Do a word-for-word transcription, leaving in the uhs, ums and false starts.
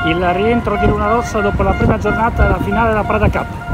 il rientro di Luna Rossa dopo la prima giornata della finale della Prada Cup.